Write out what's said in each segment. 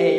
โย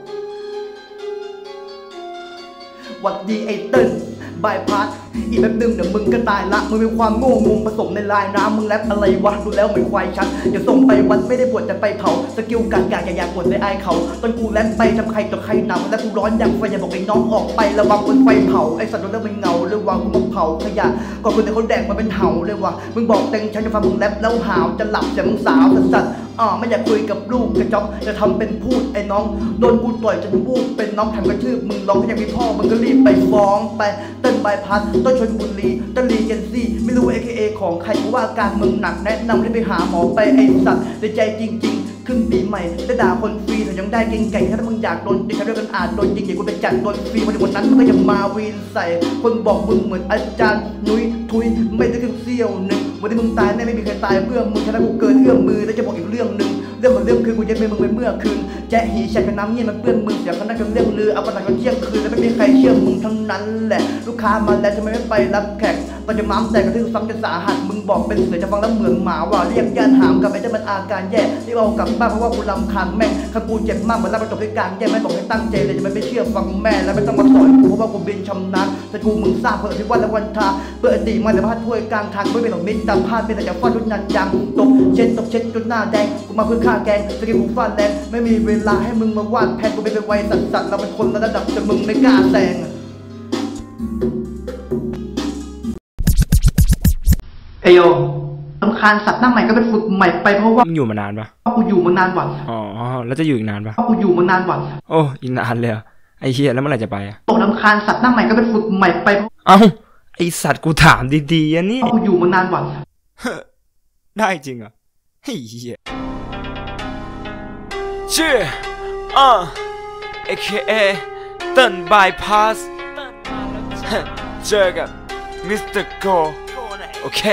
วัดดีไอเติ้ลบายพาสอีกแป๊บนึงเดี๋ยวมึงก็ตายละมึงมีความโง่งงผสมในลายน้ำมึงแรปอะไรวะดูแล้วเหมือนควายชัดอย่าส่งไปวัดไม่ได้บวชจะไปเผาสกิลการกอย่าปวดในไอเขาตอนกูแรปไปทำใครต่อใครหนาวแล้วกูร้อนอย่างไฟอย่าบอกไอ้น้องออกไประวังคนไฟเผาไอสัตว์โดนเรื่องมันเงาระวังกูมาเผาขยะก่อนคนแต่เขาแดกมาเป็นเห่าเลยว่ะมึงบอกเต็งฉันจะฟังมึงแรปแล้วหาวจะหลับแต่มึงสาวสัตว์ไม่อยากคุยกับลูกกระจอกจะทำเป็นพูดไอ้น้องโดนกูต่อยจนวูบเป็นน้องทำกระทืบมึงร้องยังมีพ่อมึงก็รีบไปฟ้องไปเต้นบายพัดต้นชนบุรีต้นลีเจนซี่ไม่รู้ AKA ของใครเพราะว่าอาการมึงหนักแนะนำให้ไปหาหมอไปไอ้สัตว์ในใจจริงๆขึ้นปีใหม่ได้ด่าคนฟรีแต่ยังได้เก่งไก่ถ้ามึงอยากโดนดิฉันด้วยกันอาจโดนจริงอย่างกูไปจัดโดนฟรีวันนั้นมึงก็ยังมาวีนใส่คนบอกมึงเหมือนอาจารย์นุ้ยทุยไม่ได้ถึงเสี้ยวหนึ่งวันที่มึงตายแน่ไม่มีใครตายเพื่อมึงแค่นั้นกูเกินเอื้อมมือแล้วจะบอกอีกเรื่องหนึ่งเรื่องของเรื่องคือกูจะเป็นมึงไปเมื่อคืนแจ๊หีแฉกน้ำเงี้ยมันเปื้อนมึงเสียงคณะกันเรื่องลือเอาประสาทกันเที่ยงคืนแล้วไม่มีใครเชื่อมึงทั้งนั้นแหละลูกค้ามาแล้วทำไมไม่ไปรับแขกตอนจะม้ามแต่กระทืบซ้ำจะสาหัสมึงบอกเป็นเสือจะฟังแล้วเหมือนหมาว่าเรียกญาติหามกับไอ้เจ้ามันอาการแย่ที่เอากลับบ้านเพราะว่ากูรำคาญแม่งถ้ากูเจ็บมากเหมือนรับไปจบด้วยการแย่ไม่บอกให้ตั้งใจเลยจะไม่เชื่อฟังแม่แล้วไม่ต้องมาสอนกูเพราะว่ากูเป็นชำนาญแต่กูมึงทราบเพื่อที่วันและวันทาเพื่ออดีตมาแต่พลาดถ้วยกลางทางไม่เป็นหรอกมิตรแต่พลาดเป็นแต่จะฟาดรุ่นยันยังตกเช็ดจนหน้าแดงกูมาเพื่อฆ่าแกงสกิลกูฟาดแรงไม่มีเวลาให้มึงมาวาดแผนกูเป็นไวสัตว์เราเป็นคนระดับแต่มึงไม่กล้าแซงเอโยสำคัญสัตว์หน้าใหม่ก็เป็นฝึกใหม่ไปเพราะว่ามึงอยู่มานานปะกูอยู่มานานกว่าอ๋อแล้วจะอยู่อีกนานปะกูอยู่มานานกว่าโอ้อีกนานเลยไอ้เหี้ยแล้วเมื่อไหร่จะไปตกลำคาญสัตว์หน้าใหม่ก็เป็นฝึกใหม่ไปเอ้าไอสัตว์กูถามดีๆอันนี้กูอยู่มานานกว่าได้จริงเหรอเฮ้ยเหี้ยชื่อAKA เติ้ลบายพาสเจอกับมิสเตอร์โกโอเค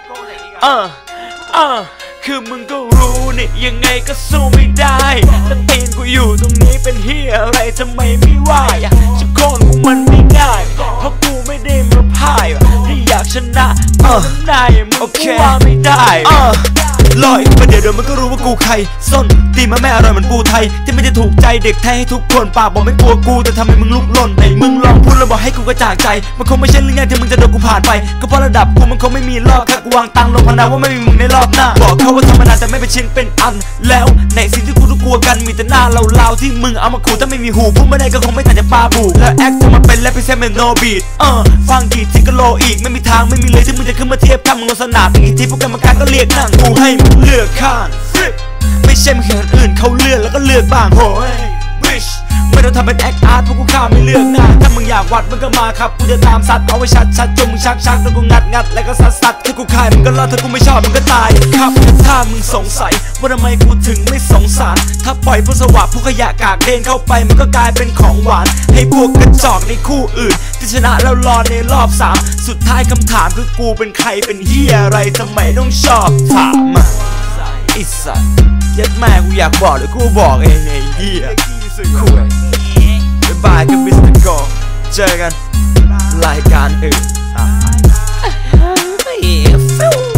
คือมึงก็รู้นี่ยังไงก็สู้ไม่ได้แต่ตีนกูอยู่ตรงนี้เป็นเฮียอะไรทำไมไม่ไหวจะโค่นกูมันไม่ง่ายเพราะกูไม่ได้มาพ่ายที่อยากชนะนายมึงกูว่าไม่ได้ลอยมาเดี๋ยวมันก็รู้ว่ากูใครส้นตีมาแม่อร่อยเหมือนปูไทยที่ไม่ได้ถูกใจเด็กไทยให้ทุกคนปากบอกไม่กลัวกูแต่ทำให้มึงลุกล่นไอ้มึงลองพูดแล้วบอกให้กูกระจ่างใจมันคงไม่ใช่เรื่องง่ายที่มึงจะโดนกูผ่านไปก็เพราะระดับกูมันคงไม่มีรอบแค่กูวางตังลงพนันว่าไม่มีมึงในรอบหน้าบอกเขาว่าธรรมดาแต่ไม่เป็นชิ้นเป็นอันแล้วในสิ่งที่กูต้องกลัวกันมีแต่หน้าเราที่มึงเอามาขู่ถ้าไม่มีหูพูดไม่ได้ก็คงไม่ต่างจากปลาบูแล้วแอคจะมาเป็นแรปเป็นเซมเมนโนบีทฟังกี่ทีก็โลอีกไม่มีทางไม่มีเลยที่มึงจะขึ้นมาเทียบกันมึงลงสนามอีกทีพวกกรรมการก็เรียกนั่งกูให้มึงเลือกข้างไม่ใช่มึงเห็นอื่นเขาเลือกแล้วก็เลือกบ้างโว้ยไม่ต้องทำเป็นแอคอาร์ตเพราะกูข้าไม่เลือกหน้าถ้ามึงอยากวัดมึงก็มาครับกูจะตามสัตว์เอาไว้ชัดจนมึงชักแล้วกูงัดแล้วก็สัดถ้ากูคายมึงก็รอดถ้ากูไม่ชอบมึงก็ตายครับถ้ามึงสงสัยว่าทำไมกูถึงไม่สงสารถ้าปล่อยพวกสวะพวกขยะกากเดินเข้าไปมันก็กลายเป็นของหวานให้พวกกระจอกในคู่อื่นที่ชนะแล้วรอในรอบ3สุดท้ายคำถามคือกูเป็นใครเป็นเหี้ยอะไรทำไมต้องชอบถามไอ้สัตว์ยัดแม่กูอยากบอกเลยกูบอกเองไอ้เหี้ยคุยบ๊ายบายกับมิสเตอร์โกเจอกันรายการอื่น